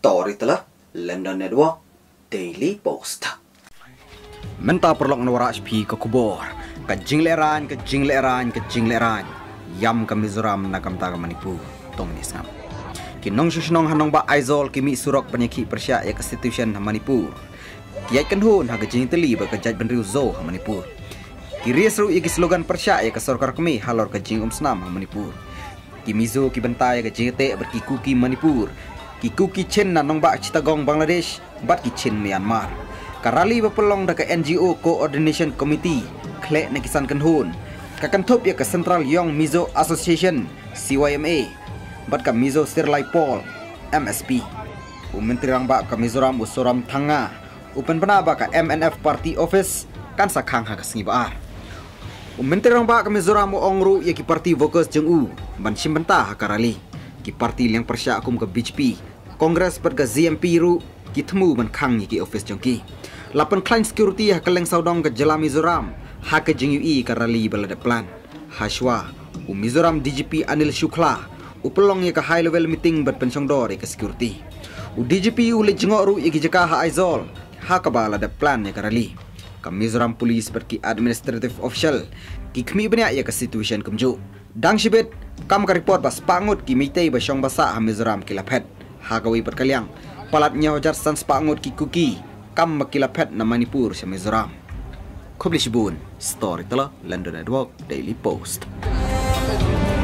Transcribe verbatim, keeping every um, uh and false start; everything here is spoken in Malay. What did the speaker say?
Story telah London Network Daily Post. Menta perlok nawara H P ke kubur. Ke jingleran, ke jingleran, ke jingleran. Yam ke Mizoram na kamta ke Manipur. Tong ni sam. Kinong susnong hanong ba Aizol kimi surok penyaki Persia ya Constitution Manipur. Kiai kenhun ha ke jing teli ba ke jaj benriu zo Manipur. Kiri seru iki slogan Persia ya ke sorkar kemi halor ke jing umsnam Manipur. Kimizo ki bentai ke jing te berkikuki Manipur. Kikuki Chen na nong ba Chittagong Bangladesh bat ki Chen Myanmar. Karali berpelong da ke N G O Coordination Committee klek na kisan kenhun. Kakantop ya ke Central Young Mizo Association C Y M A bat ka Mizo Sirlai Paul M S P. Menteri rang ba ka Mizoram usoram thanga upen bana ba ka M N F Party Office kan sakhang ha ka singi ba. Menteri rang ba ka Mizoram ongru ya ki Party Workers jeng u ban simbenta ha karali. Ki parti yang Persia akum ke B J P Kongres per ke Z M P ru ki temu ban khang ki office jongki lapan client security ha keleng saudong ke Jela Mizoram ha ke jeng U E ka rali balada plan Hashwa u Mizoram D G P Anil Shukla u pelong ya ke high level meeting bat pensiong dor ke security u D G P u le jengok ru ki jeka ha Aizol ha ka balada plan ya ka rali ka Mizoram police per ki administrative official ki khmi banya ya ke situation kumju dang shibet kam ka report bas pangut ki mitei ba syong basa ha Mizoram kilaphet ha kawi perkaliang palat nyawajar sans pangut ki kuki kam makilaphet na Manipur sa Mizoram. Publish bun story telah London Network Daily Post.